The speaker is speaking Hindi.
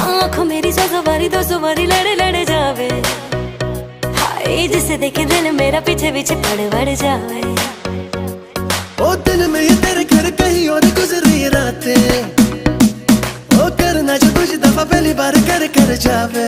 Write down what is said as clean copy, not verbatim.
आँखों मेरी दो सवारी लड़े लड़े जावे। हाय जिसे देखे दिल मेरा पीछे पीछे पड़ जावे। ओ दिल में ये तेरे घर कहीं और गुजरी रातें, ओ करना जो कुछ दफा पहली बार कर जावे।